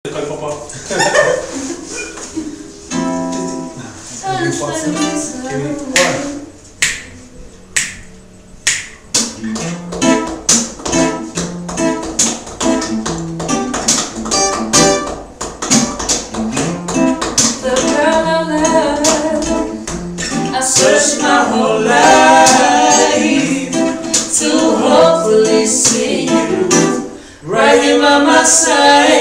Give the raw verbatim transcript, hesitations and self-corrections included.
Call Papa. Give me one. The girl I love, I searched my whole life to hopefully see you right here by my side.